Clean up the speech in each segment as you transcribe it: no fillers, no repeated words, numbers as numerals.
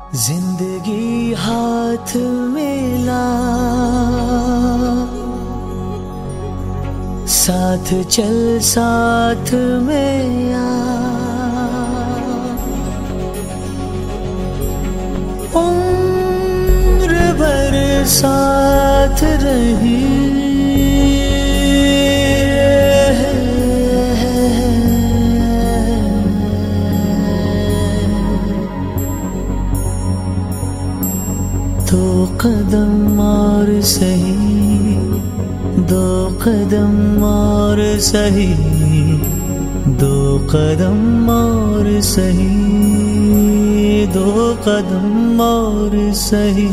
जिंदगी हाथ में ला, साथ चल साथ में आ, उम्र भर साथ रही दो कदम और सही, दो कदम और सही, दो कदम और सही, दो कदम और सही।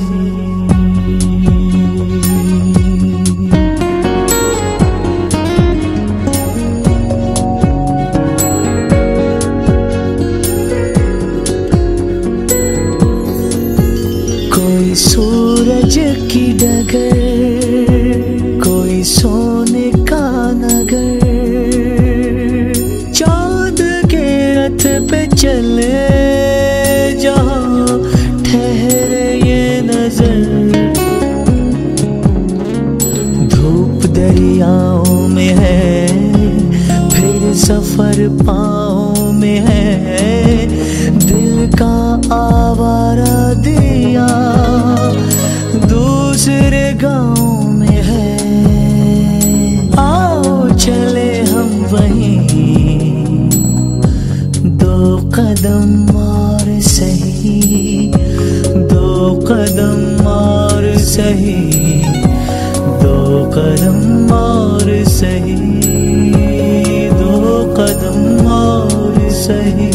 कोई सूरज की डगर, कोई सोने का नगर, चाँद के रथ पे चले जहाँ ठहरे ये नजर। धूप दरियाओं में है, फिर सफर पाँव में है, दिल का आवारा दिया दूसरे गाँव में है। आओ चले हम वहीं, दो कदम और सही, दो कदम और सही, दो कदम और सही, दो कदम और सही।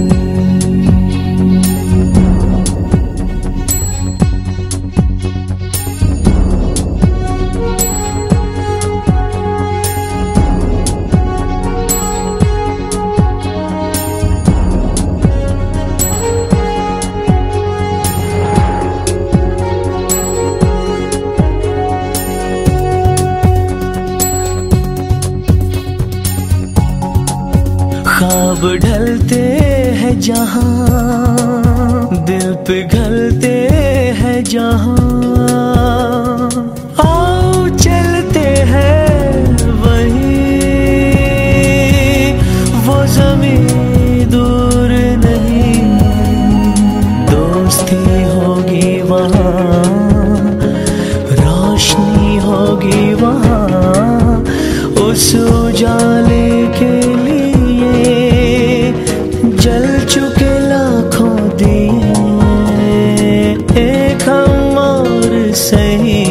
ख्वाब ढलते हैं जहाँ, दिल पिघलते हैं जहाँ, आओ चलते हैं वहीं, वो ज़मीं दूर नहीं। दोस्ती होगी वहाँ, रोशनी होगी वहाँ, उस उजाले के लिए जल चुके लाखों दिए। एक हम और सही,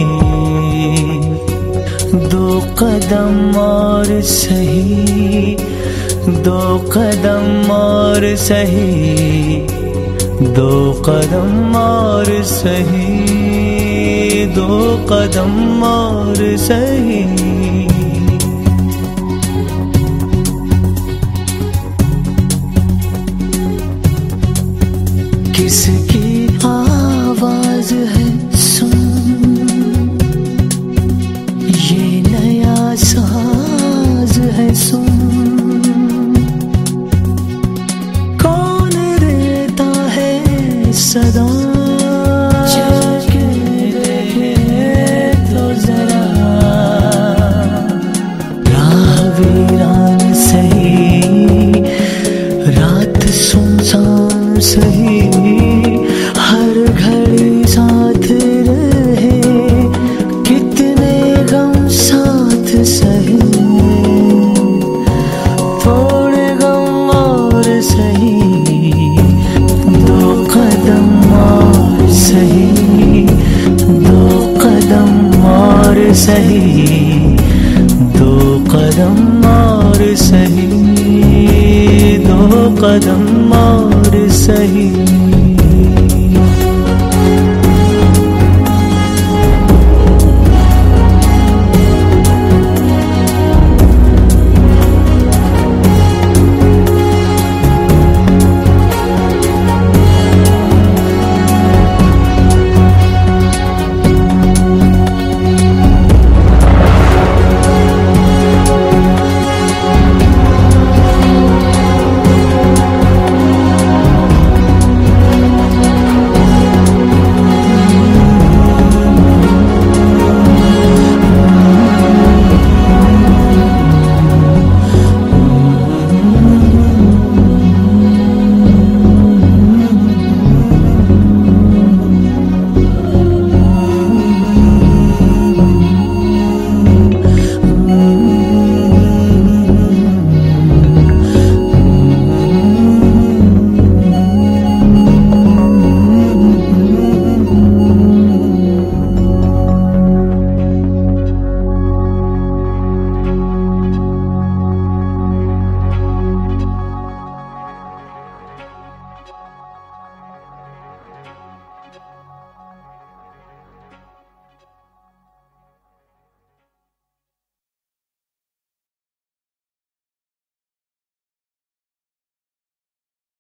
दो कदम और सही, दो कदम और सही, दो कदम और सही, दो कदम और सही। किसकी आवाज है सुन, ये नया साज है सुन, कौन देता है सदा, तो जरा राह वीरान सही, रात सुनसान सही, हर घड़ी साथ रहे, कितने गम साथ सही, थोड़े गम और सही, दो कदम और सही, दो कदम और सही, दो कदम और सही, दो कदम और सही।